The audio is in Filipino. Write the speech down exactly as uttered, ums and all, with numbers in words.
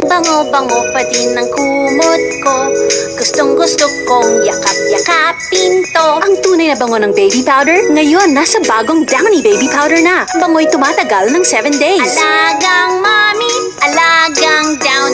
bango-bango pa din ng kumot ko. Gustong-gusto kong yakap-yakapin to. Ang tunay na bango ng baby powder, ngayon nasa bagong Downy baby powder na. Bango'y tumatagal ng seven days. Alagang mommy, alagang Downy.